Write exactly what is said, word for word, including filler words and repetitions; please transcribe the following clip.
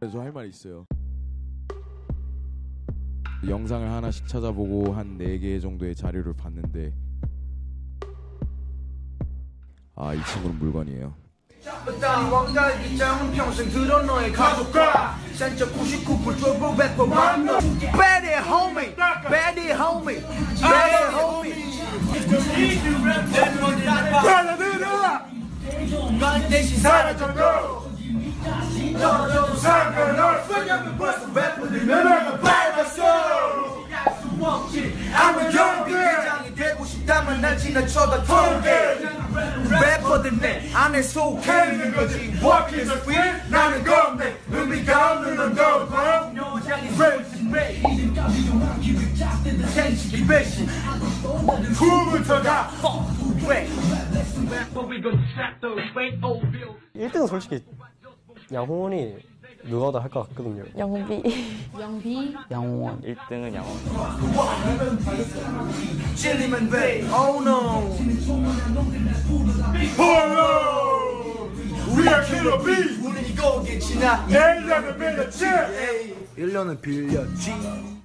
그래서 할 말이 있어요. 영상을 하나씩 찾아보고 한 네 개 정도의 자료를 봤는데 아, 이 친구는 물건이에요. 왕가의 입장은 평생 들어 너의 가족과 산적 구십구 불 쫄보 래퍼 만너 Bad homie, bad homie, bad homie 빨라들어라 난 대신 사라져도 떨어져도 상관없어 그냥 벌써 래퍼들 면허가 밟았어 아무 경비 회장이 되고 싶다면 날 지나쳐다 통계 래퍼들 내 안에 속해 있는 거지 Walk in the street 나는 겁내 의미가 없는 언더고 후부터가 일 등은 솔직히 양홍원이 누가 더 할 것 같거든요. 영비. 영비. 양홍원. 일 등은 양홍원. 찔리면 돼. Oh no. Polo. We are killer bees. 우린 이거 괜찮아. 내일은 빌렸지. 일 년은 빌렸지.